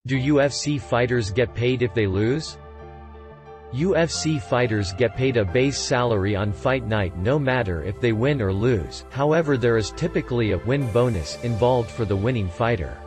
Do UFC fighters get paid if they lose? UFC fighters get paid a base salary on fight night no matter if they win or lose, however there is typically a «win bonus» involved for the winning fighter.